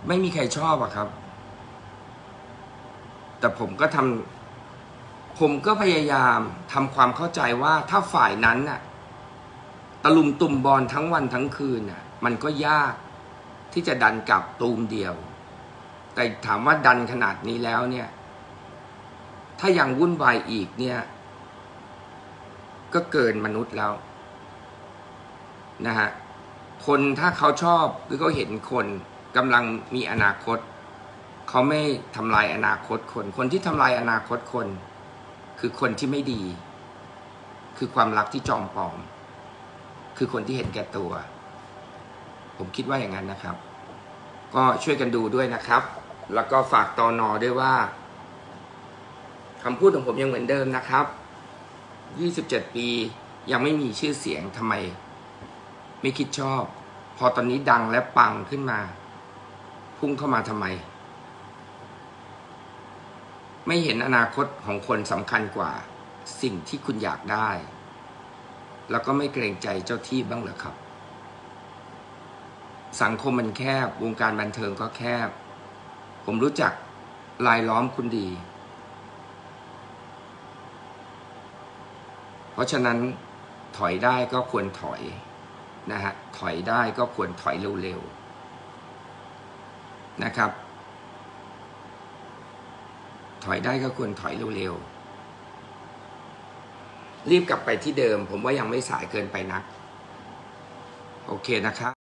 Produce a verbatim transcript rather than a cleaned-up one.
ไม่มีใครชอบอะครับแต่ผมก็ทำผมก็พยายามทำความเข้าใจว่าถ้าฝ่ายนั้นน่ะตะลุมตุ่มบอลทั้งวันทั้งคืนน่ะมันก็ยากที่จะดันกลับตูมเดียวแต่ถามว่าดันขนาดนี้แล้วเนี่ยถ้ายังวุ่นวายอีกเนี่ยก็เกินมนุษย์แล้วนะฮะคนถ้าเขาชอบหรือเขาเห็นคนกำลังมีอนาคตเขาไม่ทำลายอนาคตคนคนที่ทำลายอนาคตคนคือคนที่ไม่ดีคือความรักที่จอมปลอมคือคนที่เห็นแก่ตัวผมคิดว่าอย่างนั้นนะครับก็ช่วยกันดูด้วยนะครับแล้วก็ฝากตน.ด้วยว่าคำพูดของผมยังเหมือนเดิมนะครับยี่สิบเจ็ดปียังไม่มีชื่อเสียงทำไมไม่คิดชอบพอตอนนี้ดังและปังขึ้นมาพุ่งเข้ามาทำไมไม่เห็นอนาคตของคนสำคัญกว่าสิ่งที่คุณอยากได้แล้วก็ไม่เกรงใจเจ้าที่บ้างเหรอครับสังคมมันแคบวงการบันเทิงก็แคบผมรู้จักรายล้อมคุณดีเพราะฉะนั้นถอยได้ก็ควรถอยนะฮะถอยได้ก็ควรถอยเร็วๆนะครับถอยได้ก็ควรถอยเร็วๆรีบกลับไปที่เดิมผมว่ายังไม่สายเกินไปนักโอเคนะครับ